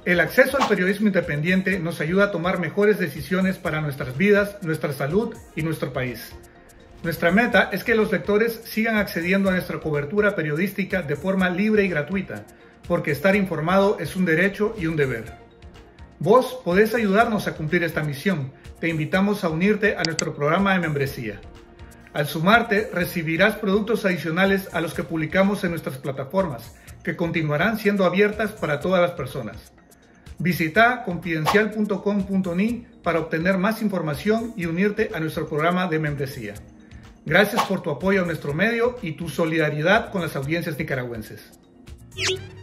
El acceso al periodismo independiente nos ayuda a tomar mejores decisiones para nuestras vidas, nuestra salud y nuestro país. Nuestra meta es que los lectores sigan accediendo a nuestra cobertura periodística de forma libre y gratuita, porque estar informado es un derecho y un deber. Vos podés ayudarnos a cumplir esta misión. Te invitamos a unirte a nuestro programa de membresía. Al sumarte, recibirás productos adicionales a los que publicamos en nuestras plataformas, que continuarán siendo abiertas para todas las personas. Visita confidencial.com.ni para obtener más información y unirte a nuestro programa de membresía. Gracias por tu apoyo a nuestro medio y tu solidaridad con las audiencias nicaragüenses.